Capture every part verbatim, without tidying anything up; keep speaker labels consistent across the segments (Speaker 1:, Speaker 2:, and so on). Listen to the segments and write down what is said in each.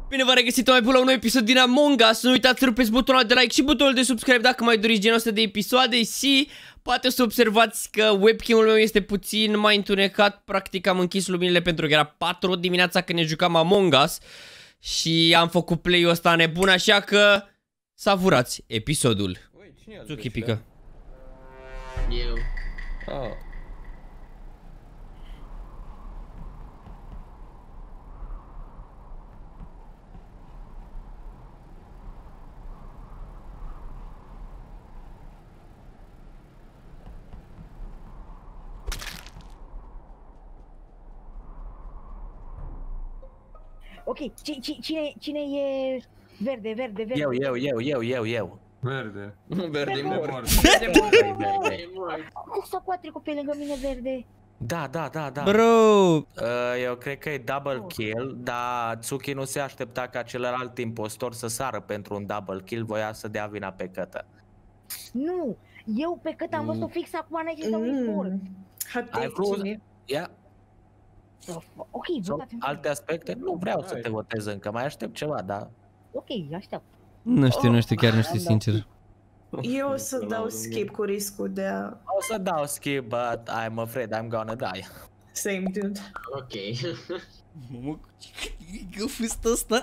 Speaker 1: Bine v-am regăsit mai la un nou episod din Among Us. Nu uitați să rupeți butonul de like și butonul de subscribe dacă mai doriți genul ăsta de episoade. Și poate o să observați că webcam-ul meu este puțin mai întunecat. Practic am închis luminile pentru că era patru dimineața când ne jucam Among Us. Și am făcut play-ul ăsta nebun, așa că savurați episodul. Tsuki pică.
Speaker 2: Eu.
Speaker 3: Oh.
Speaker 4: Ok, cine, cine, cine e verde, verde, verde?
Speaker 3: Eu, eu, eu, eu, eu, eu.
Speaker 5: Verde.
Speaker 3: Nu verde, mort.
Speaker 2: Verde mort.
Speaker 4: Cum s-a cu a trecut pe lângă mine verde?
Speaker 3: Da, da, da, da.
Speaker 1: Bro!
Speaker 3: Uh, eu cred că e double kill, dar Tsuki nu se aștepta ca celălalt impostor să sară pentru un double kill, voia să dea vina pe Cătă.
Speaker 4: Nu, eu pe cât am văzut-o fix acum înainte să un report.
Speaker 3: Ai vrut? Ia.
Speaker 4: Ok,
Speaker 3: Sau
Speaker 4: votați-mi.
Speaker 3: alte aspecte? Nu vreau să te votez încă, mai aștept ceva, da.
Speaker 4: Ok, aștept.
Speaker 1: Nu știu, nu știu, chiar nu știu sincer.
Speaker 6: Eu o să dau skip cu riscul de a...
Speaker 3: O să dau skip, but I'm afraid I'm gonna die.
Speaker 6: Same dude.
Speaker 2: Ok.
Speaker 1: Mamă, ce fustă ăsta?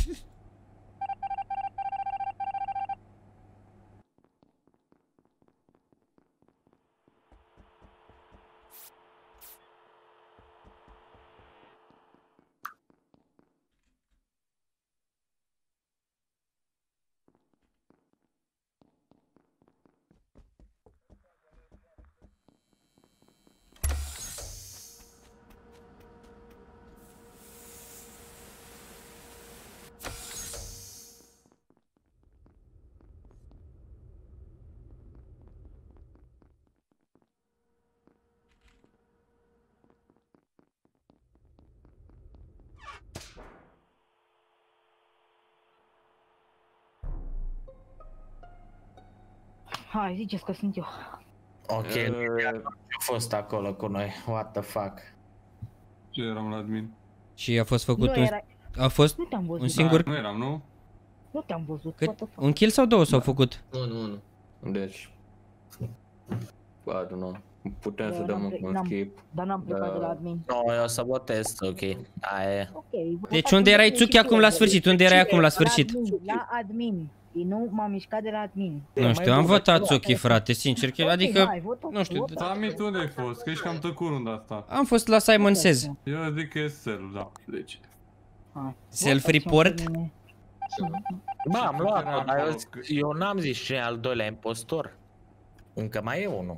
Speaker 4: Hai, ziceți că sunt eu.
Speaker 3: Ok, a fost acolo cu noi, what the fuck.
Speaker 5: Ce eram la admin?
Speaker 1: Și a fost făcut
Speaker 4: Nu
Speaker 1: un...
Speaker 4: era...
Speaker 1: A fost
Speaker 4: Nu te-am văzut.
Speaker 1: un singur...
Speaker 5: Da, nu eram, nu?
Speaker 4: Nu te-am văzut.
Speaker 1: Cât?
Speaker 4: What the fuck?
Speaker 1: Un kill sau două s-au făcut?
Speaker 2: Nu, nu, nu.
Speaker 7: Deci, I don't know, putem
Speaker 4: Da,
Speaker 7: să dăm
Speaker 4: n-am
Speaker 7: un
Speaker 4: pre-
Speaker 7: skip.
Speaker 4: Dar n-am plecat
Speaker 7: Da.
Speaker 4: de la admin.
Speaker 3: No, eu o să votez, ok. Aia.
Speaker 4: Ok.
Speaker 1: Deci
Speaker 4: votați
Speaker 1: unde erai
Speaker 4: mine
Speaker 1: Tsuki
Speaker 4: și
Speaker 1: acum
Speaker 4: pe
Speaker 1: la
Speaker 4: el.
Speaker 1: sfârșit? Unde erai acum la sfârșit?
Speaker 4: La admin, la admin. Și nu m-am mișcat de la admin.
Speaker 1: Nu știu, am votat Tsuki, frate, sincer, că-
Speaker 4: Ok,
Speaker 1: adică...
Speaker 4: hai, votați,
Speaker 1: nu știu,
Speaker 4: votați.
Speaker 5: Sami, tu unde ai fost? Că ești cam tăcut runda asta.
Speaker 1: Am fost la Simon Says.
Speaker 5: Eu zic că e cel, da. Deci.
Speaker 4: Hai,
Speaker 1: Self-report?
Speaker 4: votați-mă pe mine.
Speaker 3: Ba, am luat,
Speaker 5: Era
Speaker 3: dar eu,
Speaker 5: acolo.
Speaker 3: eu n-am zis cine e al doilea impostor. Încă mai e unul.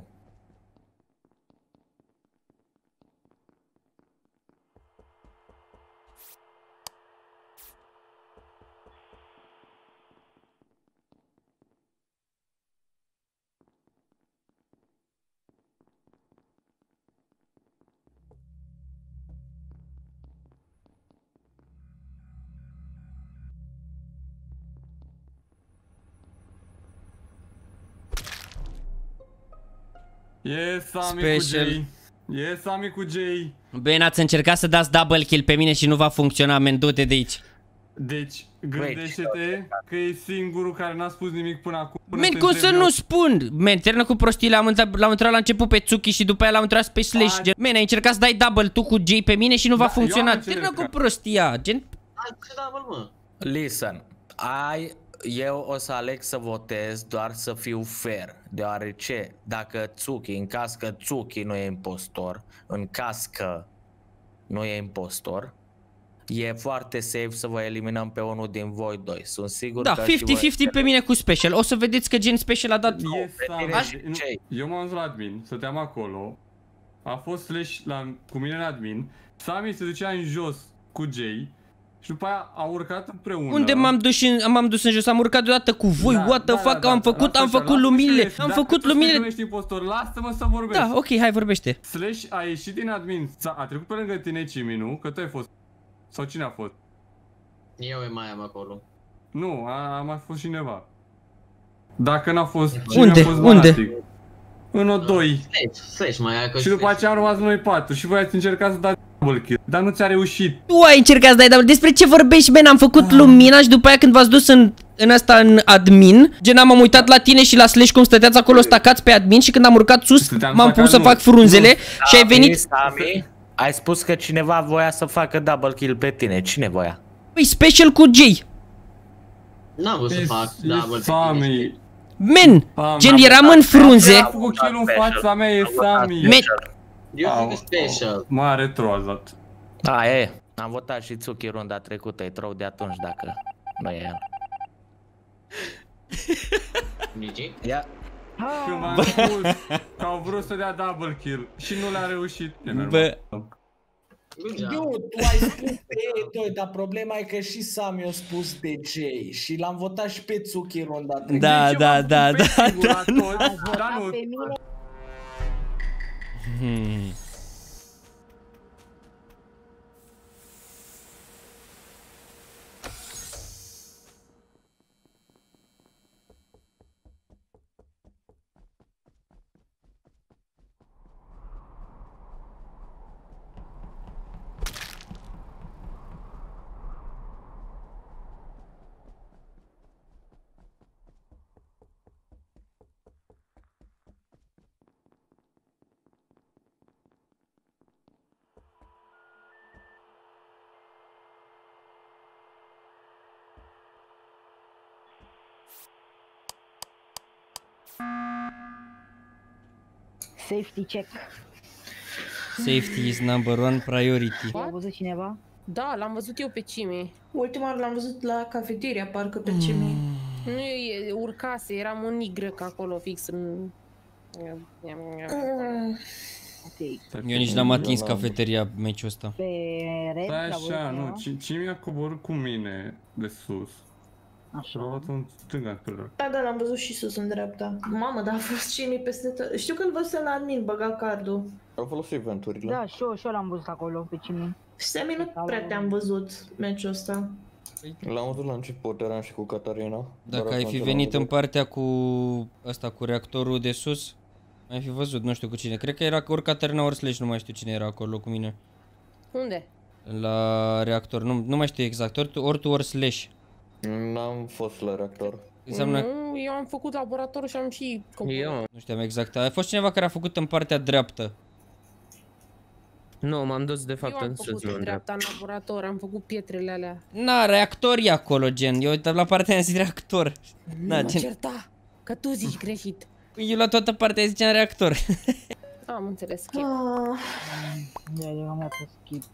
Speaker 5: E Sami
Speaker 1: Special.
Speaker 5: cu Jay. E Sami cu Jay.
Speaker 1: Bine, ați încercat să dați double kill pe mine și nu va funcționa, men, du-te de aici.
Speaker 5: Deci, gândește-te că e singurul care n-a spus nimic până acum. Până
Speaker 1: Men,
Speaker 5: te
Speaker 1: cum să
Speaker 5: întreb
Speaker 1: nu
Speaker 5: eu.
Speaker 1: spun? Men, termină cu prostii, l-am întrebat, l-am întrebat la început pe Tsuki și după aia l-am întrebat pe Slash.
Speaker 5: Ai-
Speaker 1: Gen, men, ai încercat să dai double tu cu Jay pe mine și nu va
Speaker 5: Da, eu am
Speaker 1: funcționa. Termină
Speaker 5: încercat.
Speaker 1: cu prostia, gen...
Speaker 2: Hai, ce da, mă?
Speaker 3: Listen, ai, eu o să aleg să votez doar să fiu fair, deoarece dacă Tsuki, în caz că Tsuki nu e impostor, în caz că nu e impostor, e foarte safe să vă eliminăm pe unul din voi doi. Sunt sigur
Speaker 1: Da,
Speaker 3: că și
Speaker 1: cincizeci
Speaker 3: voi-
Speaker 1: cincizeci pe mine cu Special. O să vedeți că gen Special a dat...
Speaker 5: E Sami.
Speaker 3: Aș-
Speaker 5: Nu,
Speaker 3: ce?
Speaker 5: Eu m-am dus la admin, stăteam acolo. A fost Slash la, cu mine în admin. Sami se ducea în jos cu Jay. Și după aia au urcat împreună.
Speaker 1: Unde m-am dus, în, m-am dus în jos, am urcat deodată cu voi,
Speaker 5: Da,
Speaker 1: what the
Speaker 5: da,
Speaker 1: fuck,
Speaker 5: da,
Speaker 1: am
Speaker 5: da,
Speaker 1: făcut,
Speaker 5: lasă
Speaker 1: am
Speaker 5: așa,
Speaker 1: făcut
Speaker 5: lasă
Speaker 1: luminile,
Speaker 5: Slash.
Speaker 1: am
Speaker 5: Dacă
Speaker 1: făcut
Speaker 5: tu spui că
Speaker 1: luminile.
Speaker 5: nu ești impostor, lasă-mă să vorbesc.
Speaker 1: Da, ok, hai, vorbește.
Speaker 5: Slash a ieșit din admin, a a trecut pe lângă tine, Ciminu, că tu ai fost. Sau cine a fost?
Speaker 2: Eu mai am acolo.
Speaker 5: Nu, a, a mai fost cineva. Dacă n-a fost, cine
Speaker 1: Unde?
Speaker 5: a fost
Speaker 1: Unde?
Speaker 5: Fanatic? În O doi.
Speaker 2: Slash, Slash mai ai că
Speaker 5: Și după aceea am rămas noi patru și voi ați încercat să dați double kill, dar nu ți-a reușit.
Speaker 1: Tu ai încercat să dai double. Despre ce vorbești, man? Am făcut lumina și după aia când v-ați dus în, în asta, în admin, gen am uitat la tine și la Slash cum stăteați acolo stacați pe admin și când am urcat sus, m-am pus să fac frunzele și ai venit...
Speaker 3: Sami, ai spus că cineva voia să facă double kill pe tine. Cine voia?
Speaker 1: Păi, special cu Jay.
Speaker 2: N-am vrut să fac double
Speaker 5: Sami.
Speaker 1: Men, gen eram în frunze.
Speaker 5: A făcut kill în fața mea, e Sami.
Speaker 1: Men,
Speaker 2: Eu sunt special.
Speaker 5: Mare trozat.
Speaker 3: Da, e. Am votat și Tsuki runda trecută, e trou de atunci dacă nu e el.
Speaker 2: Gigi?
Speaker 3: Ia.
Speaker 5: Când m-am spus că au vrut să dea double kill și nu le-a reușit.
Speaker 1: Bă.
Speaker 3: Eu, tu ai spus pe ei doi, dar problema e că și Sami a spus de Jay și l-am votat și pe Tsuki runda trecută.
Speaker 1: Da, da, da, da, da.
Speaker 5: Da, nu.
Speaker 4: Pe mine.
Speaker 1: Hmm.
Speaker 4: Safety check.
Speaker 1: Safety is number one priority.
Speaker 4: A văzut cineva?
Speaker 8: Da, l-am văzut eu pe Cimi.
Speaker 6: Ultima oară l-am văzut la cafeteria, parcă pe Cimi.
Speaker 8: Nu, e, urcase, eram un Y acolo fix în...
Speaker 6: Mm.
Speaker 4: Ok.
Speaker 1: Eu nici n-am atins cafeteria meciul ăsta.
Speaker 4: Pe red,
Speaker 5: Stai
Speaker 4: l-a văzut
Speaker 5: așa,
Speaker 4: cineva?
Speaker 5: nu, ci- cine mi-a coborât cu mine de sus? Și l-a
Speaker 4: Așa.
Speaker 5: luat în stânga spre dreapta.
Speaker 6: Da, da, l-am văzut și sus în dreapta. Mamă, dar a fost Cimi peste tot. Știu că îl văzusem la admin, băga cardul.
Speaker 7: Au folosit venturile.
Speaker 4: Da, și eu, și eu l-am văzut acolo pe Cimi.
Speaker 6: Semi, nu prea te-am văzut meciul ăsta.
Speaker 7: L-am văzut la început, eram și cu Catarina.
Speaker 1: Dacă
Speaker 7: dar
Speaker 1: ai
Speaker 7: atunci
Speaker 1: fi
Speaker 7: l-am
Speaker 1: venit în
Speaker 7: văzut.
Speaker 1: partea cu ăsta, cu reactorul de sus, ai fi văzut, nu știu cu cine. Cred că era ori Caterina, ori Slash, nu mai știu cine era acolo cu mine.
Speaker 8: Unde?
Speaker 1: La reactor, nu, nu mai știu exact, ori tu, ori, tu, ori Slash.
Speaker 7: N-am fost la reactor.
Speaker 1: Înseamnă,
Speaker 8: Nu, eu am făcut laboratorul și am și coborât.
Speaker 9: Eu?
Speaker 1: nu știam exact, a fost cineva care a făcut în partea dreaptă.
Speaker 9: Nu, m-am dus de
Speaker 8: Eu
Speaker 9: fapt
Speaker 8: am
Speaker 9: în
Speaker 8: făcut
Speaker 9: sus, nu
Speaker 8: în
Speaker 9: în dreapta.
Speaker 8: dreapta în laborator, am făcut pietrele alea.
Speaker 1: Na, reactorii acolo, gen, eu uitam la partea aia zi reactor.
Speaker 8: Nu
Speaker 1: Na,
Speaker 8: mă
Speaker 1: gen,
Speaker 8: certa, că tu zici greșit.
Speaker 1: eu la toată partea ziceam reactor.
Speaker 8: Am înțeles, schimb.
Speaker 6: Ah,
Speaker 4: Ia, eu am dat skip.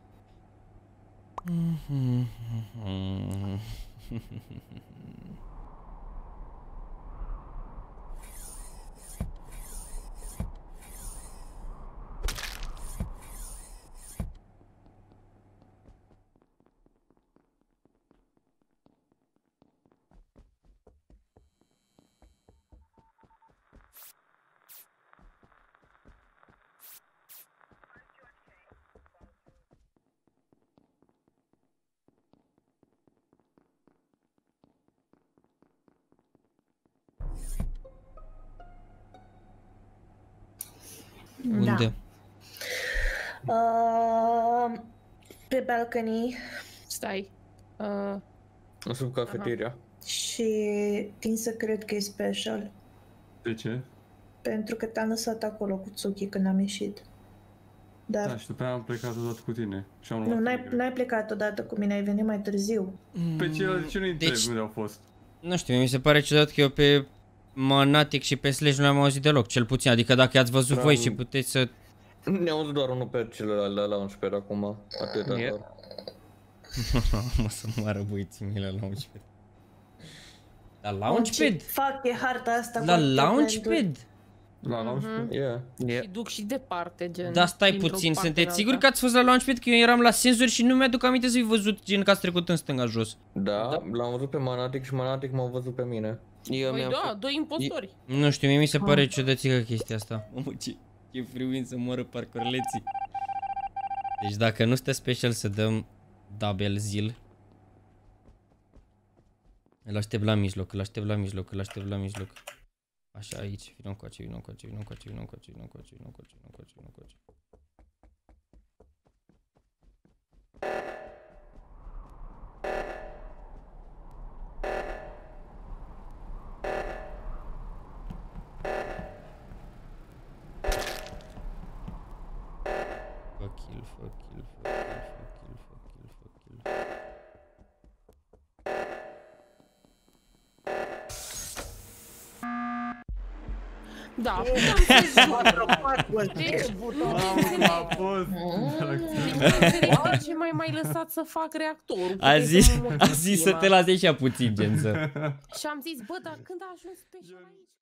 Speaker 1: Unde?
Speaker 6: uh, pe balcony
Speaker 8: Stai. Uh,
Speaker 7: Sub cafeteria.
Speaker 6: și tin să cred că e special.
Speaker 5: De ce?
Speaker 6: Pentru că te-am lăsat acolo cu Tsuki când am ieșit. Dar
Speaker 5: Da, și după aia am plecat odată cu tine. Și am
Speaker 6: nu,
Speaker 5: luat
Speaker 6: n-ai,
Speaker 5: tine.
Speaker 6: n-ai plecat odată cu mine, ai venit mai târziu.
Speaker 5: Pe ce, ce nu-i întreb
Speaker 1: Deci-
Speaker 5: unde au fost?
Speaker 1: Nu știu, mi se pare ciudat că eu pe Manatic și pe Slash nu le-am auzit deloc, cel puțin, adică dacă i-ați văzut voi și puteți să...
Speaker 7: Ne-am văzut doar unul pe celălalt la launchpad acum. Atâta
Speaker 9: Yep.
Speaker 7: doar.
Speaker 1: Mă să moară băieții mei la launchpad. La launchpad?
Speaker 6: Fac e harta asta
Speaker 1: La
Speaker 6: cu
Speaker 1: launchpad?
Speaker 5: La launchpad?
Speaker 7: Yeah.
Speaker 9: Yeah.
Speaker 8: și duc și departe, gen.
Speaker 1: Da, stai
Speaker 8: dintr-o
Speaker 1: puțin,
Speaker 8: parte în
Speaker 1: sunteți
Speaker 8: alta.
Speaker 1: siguri că ați fost la launchpad? Că eu eram la senzori și nu mi-aduc aminte să-i văzut gen că ați trecut în stânga jos.
Speaker 7: Da, l-am văzut pe Manatic și Manatic m-a văzut pe mine.
Speaker 9: Eu
Speaker 8: Păi
Speaker 9: mi-am
Speaker 8: da,
Speaker 9: făcut...
Speaker 8: doi impostori.
Speaker 1: Nu știu, mie mi se pare ciudățică chestia asta. Mamă, ce, ce friuin să moară parcurleții. Deci dacă nu stă special să dăm double zil. Îl aștept la mijloc, îl aștept la mijloc, îl aștept la mijloc. Așa, aici, vino încoace, vino încoace, vino încoace, vino încoace, vino încoace, vino încoace, vino încoace, vino încoace. Fuck kill, fuck kill, fuck kill, fuck kill, fuck kill, fuck kill.
Speaker 8: Da, puteam să
Speaker 3: Ce
Speaker 5: A fost.
Speaker 8: De ce mai mai lăsat să fac reactorul?
Speaker 1: A zis, a zis să te lase așa puțin, gen să...
Speaker 8: Și am zis, bă, dar când a ajuns special aici?